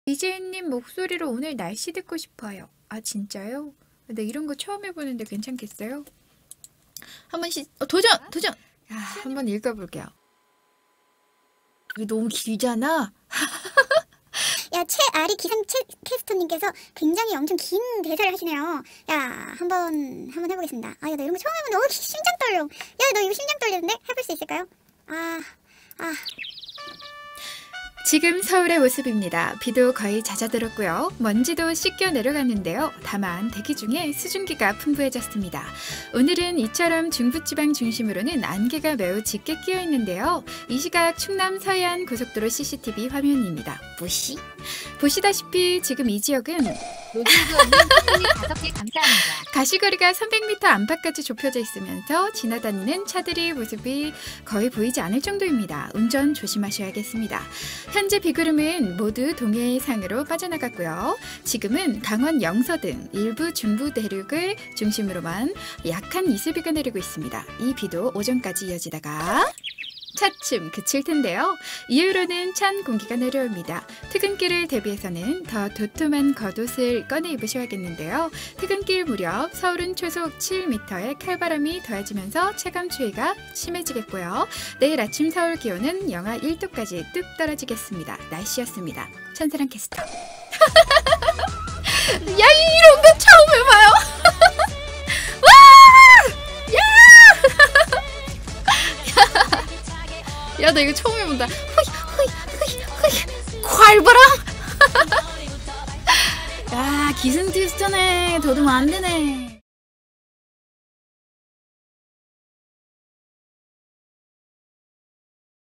이재은님 목소리로 오늘 날씨 듣고 싶어요. 아 진짜요? 네, 이런 거 처음 해보는데 괜찮겠어요? 한 번씩 도전! 도전! 야, 한번 읽어볼게요. 이게 너무 길잖아? 야, 최아리 기상 캐스터님께서 굉장히 엄청 긴 대사를 하시네요. 야, 한번 해보겠습니다. 아, 야, 나 이런 거 처음 해보는데, 심장 떨려. 야, 너 이거 심장 떨리는데? 해볼 수 있을까요? 지금 서울의 모습입니다. 비도 거의 잦아들었고요. 먼지도 씻겨 내려갔는데요. 다만 대기 중에 수증기가 풍부해졌습니다. 오늘은 이처럼 중부지방 중심으로는 안개가 매우 짙게 끼어 있는데요. 이 시각 충남 서해안 고속도로 CCTV 화면입니다. 보시다시피 지금 이 지역은 가시거리가 300m 안팎까지 좁혀져 있으면서 지나다니는 차들의 모습이 거의 보이지 않을 정도입니다. 운전 조심하셔야겠습니다. 현재 비구름은 모두 동해상으로 빠져나갔고요. 지금은 강원 영서 등 일부 중부 대륙을 중심으로만 약한 이슬비가 내리고 있습니다. 이 비도 오전까지 이어지다가 차츰 그칠 텐데요. 이후로는 찬 공기가 내려옵니다. 퇴근길을 대비해서는 더 도톰한 겉옷을 꺼내 입으셔야겠는데요. 퇴근길 무렵 서울은 초속 7m의 칼바람이 더해지면서 체감 추위가 심해지겠고요. 내일 아침 서울 기온은 영하 1도까지 뚝 떨어지겠습니다. 날씨였습니다. 천사랑 캐스터. 야, 이런 거 처음 해봐요. 야, 나 이거 처음 해본다. 콸바람! 야, 기승 테스트네. 더듬으면 안 되네.